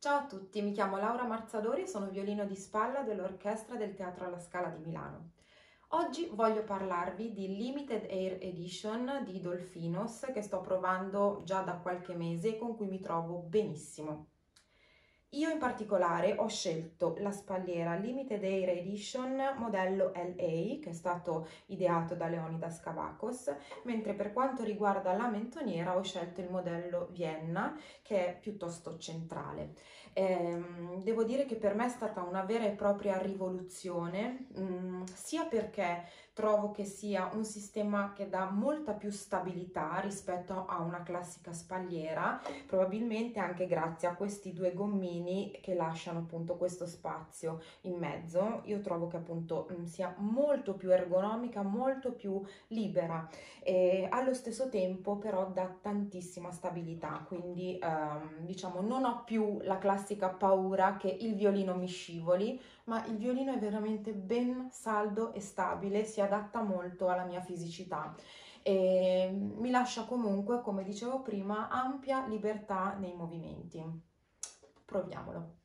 Ciao a tutti, mi chiamo Laura Marzadori e sono violino di spalla dell'Orchestra del Teatro alla Scala di Milano. Oggi voglio parlarvi di Limited Air Edition di Dolphinos che sto provando già da qualche mese e con cui mi trovo benissimo. Io in particolare ho scelto la spalliera Limited Air Edition modello LA, che è stato ideato da Leonidas Kavakos, mentre per quanto riguarda la mentoniera ho scelto il modello Vienna, che è piuttosto centrale. Devo dire che per me è stata una vera e propria rivoluzione, sia perché trovo che sia un sistema che dà molta più stabilità rispetto a una classica spalliera, probabilmente anche grazie a questi due gommini che lasciano appunto questo spazio in mezzo. Io trovo che appunto sia molto più ergonomica, molto più libera e allo stesso tempo però dà tantissima stabilità, quindi diciamo non ho più la classica paura che il violino mi scivoli, ma il violino è veramente ben saldo e stabile, si adatta molto alla mia fisicità e mi lascia comunque, come dicevo prima, ampia libertà nei movimenti. Proviamolo.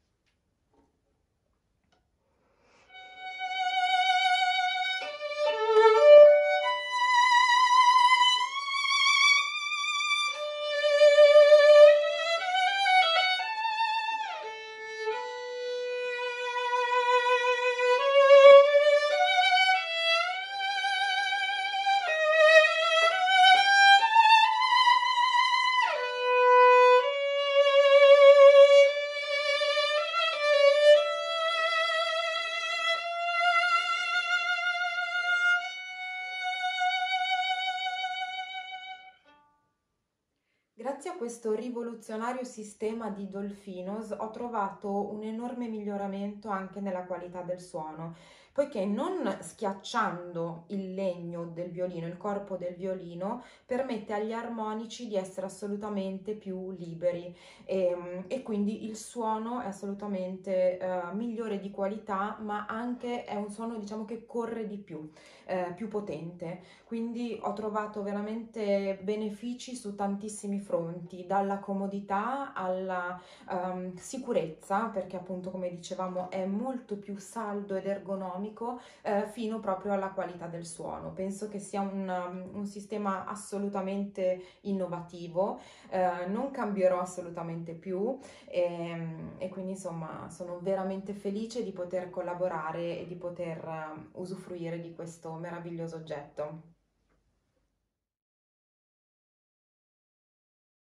Grazie a questo rivoluzionario sistema di Dolphinos ho trovato un enorme miglioramento anche nella qualità del suono, poiché non schiacciando il legno del violino, il corpo del violino, permette agli armonici di essere assolutamente più liberi e quindi il suono è assolutamente migliore di qualità, ma anche è un suono diciamo che corre di più potente. Quindi ho trovato veramente benefici su tantissimi fronti, dalla comodità alla sicurezza, perché appunto come dicevamo è molto più saldo ed ergonomico, fino proprio alla qualità del suono. Penso che sia un sistema assolutamente innovativo, non cambierò assolutamente più e quindi insomma sono veramente felice di poter collaborare e di poter usufruire di questo meraviglioso oggetto.